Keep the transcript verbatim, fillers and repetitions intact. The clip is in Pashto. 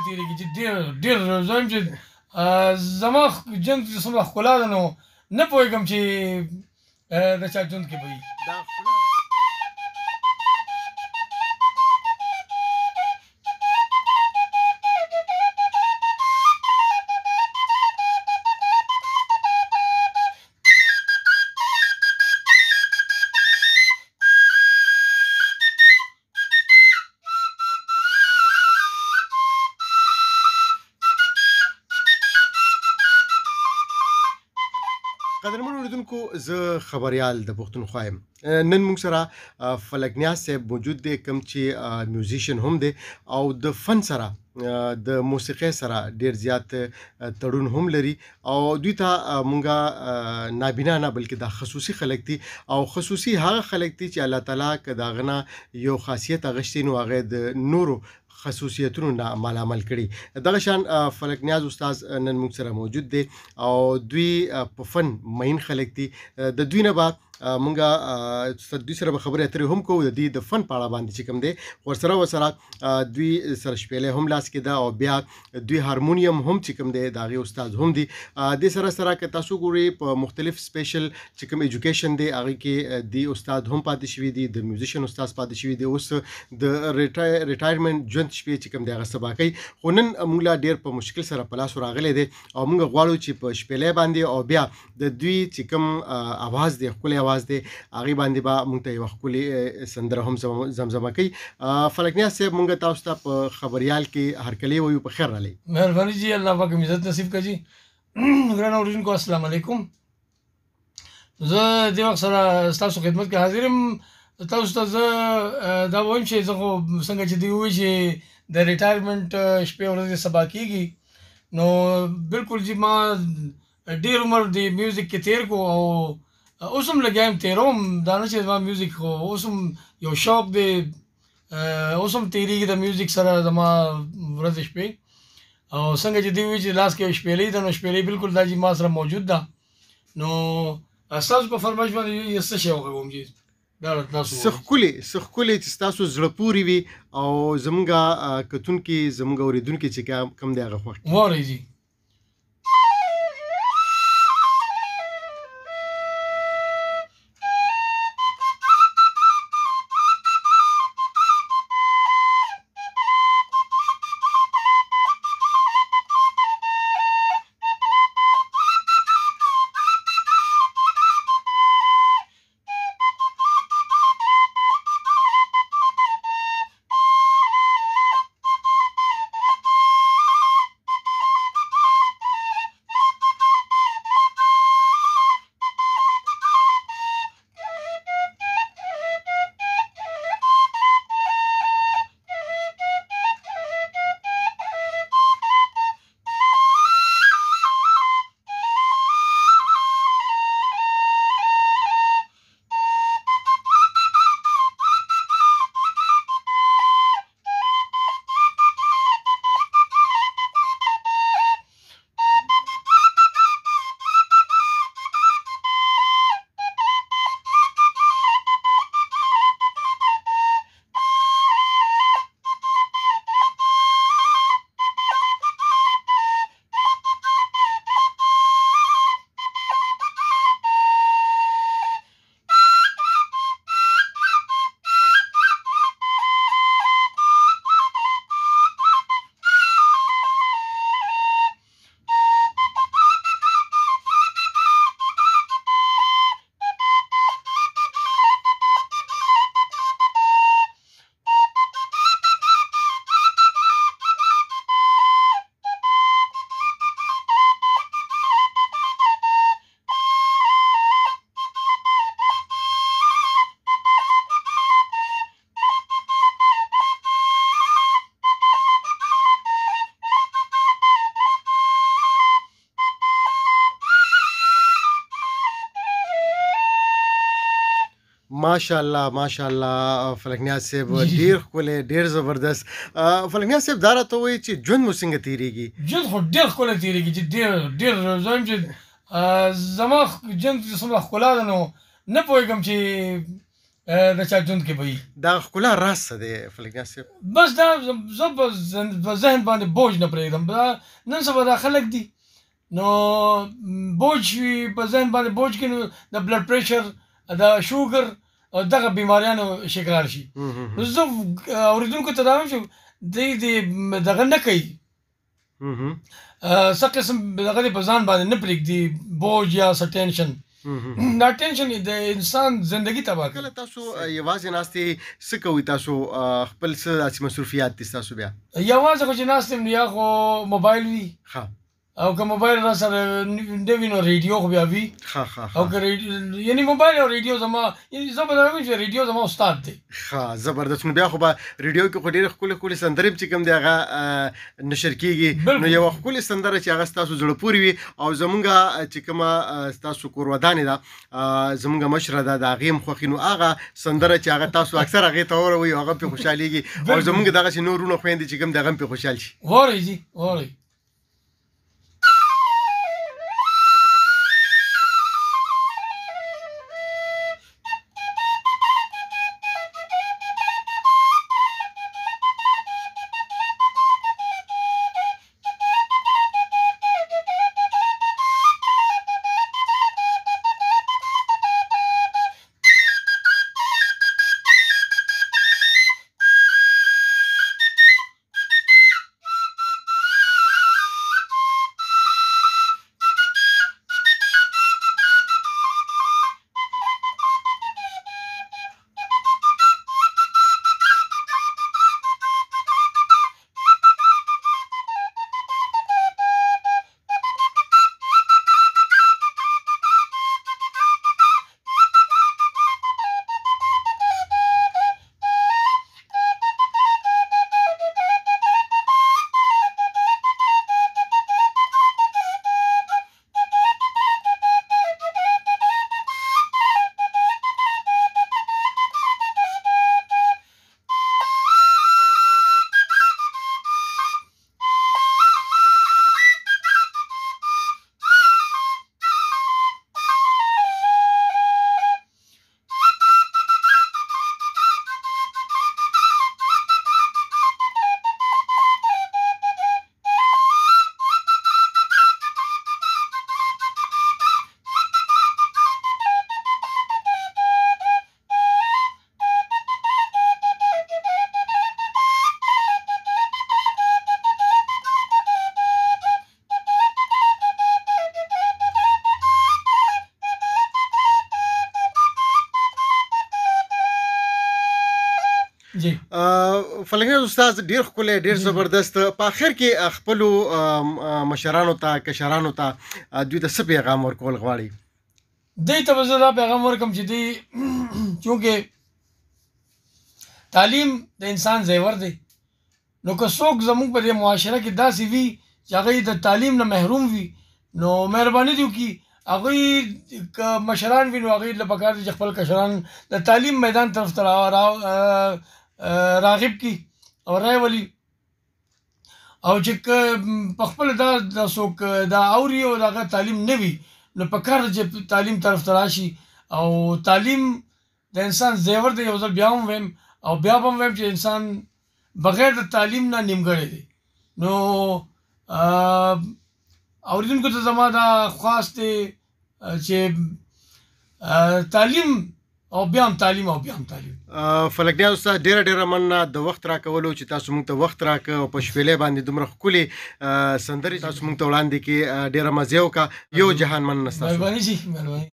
تېرېږي چې ډېر ډېر زه وایم چې زما ژوند چې څومره ښکلا ده نو نه پوهېږم چې د چا ژوند کې به وي قدرمن اوریدونکو زه خبریال د پښتونخوا یم نن موږ سره فلک نیاز صاحب موجود دی کوم چې میوزیشن هم دی او د فن سره د موسیقۍ سره ډیر زیات تړون هم لري او دوی ته مونږه نابینا نه بلکې دا خصوصي خلک دي او خصوصي هغه خلک دي چې الله تعالی که دا غنه یو خاصیت اغشتي نو هغه د نورو خصوصیتونو نه مالامل کړي دغه شان فلک نیاز استاد نن موږ سره موجود دی او دوی په فن مین خلک دي د دوی نه بعد مونږه دوی سره به خبرې اترې هم کوو د دې د فن په اړه باندې چې کوم دی ورسره ورسره دوی سره شپېلې هم لاس کې ده او بیا دوی هارمونیم هم چې کوم دی د هغې استاد هم دي دې سره سره که تاسو ګورئ په مختلف سپیشل چې کوم ایجوکیشن دی هغې کې دی استاد هم پاتې شوي دي د میوزیشن استاد پاتې شوي دي اوس د ریټایرمنټ ژوند شپې چې کوم دی هغه سبا کوي خو نن موږ لا ډېر په مشکل سره په لاس راغلی دی او موږ غواړو چې په شپېلې باندې او بیا د دوی چې کوم اواز دی ښکلی اواز دی هغې باندې به موږ ته یوه ښکلې سندره هم زمزمه کوي فلک نیاز صاحب موږ تاسو ته په خبریال کې هرکلی وایو په خیر رالی مهرباني جي الله پاک عزت نصیب کړي ګران اورېدونکو السلام علیکم زه دې وخت سره ستاسو خدمت کې حاضر یم تاسو ته زه دا وایم چې زه خو څنګه چې دوی وایي چې د ریټایرمنټ شپې ورځې سبا کېږي نو بلکل جي ما ډېر عمر د میوزیک کې تېر کو او اوس هم لګیا یم تېروم دا نه چې زما میوزیک خو اوس هم یو شوق دی اوس هم تېرېږي د میوزیک سره زما ورځې شپې او څنګه چې دوی وایي چې لاس کې یو شپېلۍ ده نو شپېلۍ بلکل دا چې ما سره موجود ده نو ستاسو په فرمایش باندې یو څه شی وغږوم چې دا تاسو څه ښکلې څه ښکلې چې ستاسو زړه پورې وي او زموږ کتونکي زموږ اورېدونکي چې کوم دی هغه خوښ واورئ جي ماشاءالله ماشاءالله فلک نیاز صاحب ډېر ښکلی ډېر زبردست فلک نیاز صاحب دا راته ووایي چې ژوند مو څنګه تېرېږي ژوند خو ډېر ښکلی تېرېږي چې ډېر ډېر زه وایم چې زما ژوند چې څومره ښکلا ده نو نه پوهېږم چې د چا ژوند کې به وي. دا ښکلا راز څه دی فلک نیاز صاحب؟ بس دا زه په ذهن باندې بوج نه پرېږدم. دا نن سبا دا خلک دي نو بوج وي په ذهن باندې بوج کې نو د بلډ پریشر د شوګر او دغه بیماریانو شکار شي. نو زه اورېدونکو ته دا وایم چې دوی دې دغه نه کوي څه قسم دغه دې په ځان باندې نه پرېږدي بوج یا څه ټینشن. دا ټینشن د انسان زندگی تباه کوي. کله تاسو یوازې ناستې څه کوئ؟ تاسو خپل څه داسې مصروفیات دي ستاسو بیا؟ یوازې خو چې ناست یم یا خو موبایل وي ښه او که موبایل را سره نه وي نو ریډیو خو بیا وي. ښه ښه او که یعنې موبایل او ریډیو زما زه به دا وایم چې ریډیو زما استاد دی. ښه زبردست. نو بیا خو به ریډیو کې خو ډېرې ښکلې ښکلې سندرې چې کوم دی هغه نشر کېږي. نو یوه ښکلې سندره چې هغه ستاسو زړه پورې وي او زمونږ چې کومه ستاسو کور ودانې ده زمونږ مشره ده د هغې هم خوښي نو هغه سندره چې هغه تاسو اکثر هغې ته واوروئ او هغه پرې خوشحالېږي او زمونږ دغسې نور وروڼه خویندې چې کوم دی هغه هم پرې خوشحال شي. واورئ جي واورئ. جی فلک نیاز استاد ډېر ښکلی ډېر زبردست. په اخر کې خپلو مشرانو ته کشرانو ته دوی ته څه پیغام ورکول غواړئ؟ دوی ته به زه دا پیغام ورکړم چې دوی چونکې تعلیم د انسان زیور دی نو که څوک زموږ په دې معاشره کې داسې وي چې هغوی د تعلیم نه محروم وي نو مهرباني دې وکړي هغوی که مشران وي نو هغوی له پکار دي چې خپل کشران د تعلیم میدان طرف ته راغب کړي او راولي او چې که په خپله دا څوک دا اوري او د هغه تعلیم نه وي نو پکار ده چې تعلیم طرف ته راشي او تعلیم د انسان زیور دی. یو ځل بیا هم ویم او بیا به هم ویم چې انسان بغیر د تعلیم نه نیمګړی دی. نو اورېدونکو ته زما دا خواست دی چې تعلیم او بیا هم تعلیم او بیا هم تعلیم. فلک نیاز استاد ډېره ډېره مننه د وخت راکولو چې تاسو موږ ته وخت راکړه او په شپېلۍ باندې دومره ښکلې سندرې تاسو موږ ته وړاندې کړې ډېره مزې وکړه. یو جهان مننه ستاسو. مهرباني جي مهرباني.